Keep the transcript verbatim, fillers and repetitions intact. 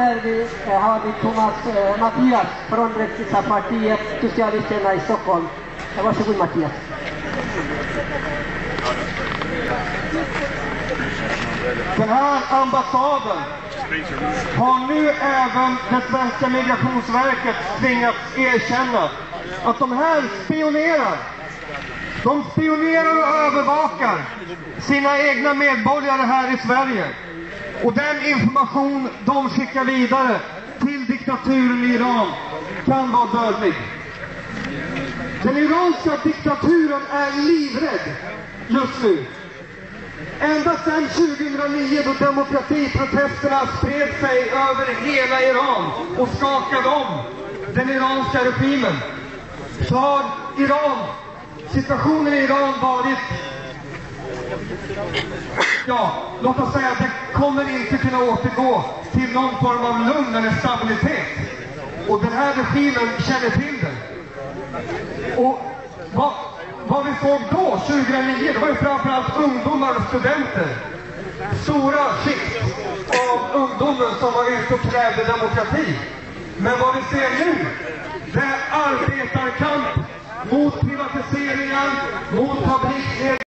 här vi, eh, har vi Thomas eh, Mattias från Rättvisa-partiet, Socialisterna i Stockholm. Eh, varsågod Mattias. Den här ambassaden har nu även det svenska migrationsverket tvingats erkänna att de här spionerar. De spionerar och övervakar sina egna medborgare här i Sverige. Och den information de skickar vidare till diktaturen i Iran kan vara dödlig. Den iranska diktaturen är livrädd just nu. Ända sedan tjugohundranio då demokratiprotesterna spred sig över hela Iran och skakade om den iranska regimen, så har Iran, situationen i Iran varit, ja, låt oss säga att det kommer inte kunna återgå till någon form av lugn eller stabilitet. Och den här regimen känner till det. Och vad, vad vi såg då, tjugohundranio, det var ju framförallt ungdomar och studenter. Stora skikt av ungdomen som var ute och krävde demokrati. Men vad vi ser nu, det är arbetarkamp mot privatiseringar, mot fabriksnedläggningar.